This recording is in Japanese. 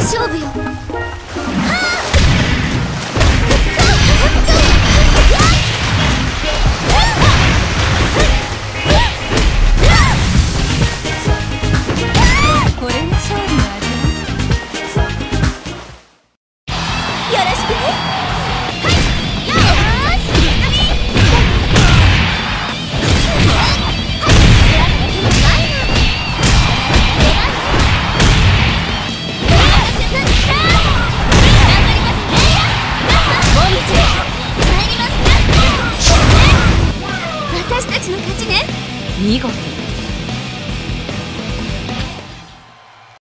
勝負よ。これが勝利の味。よろしくね。私たちの勝ちね。見事。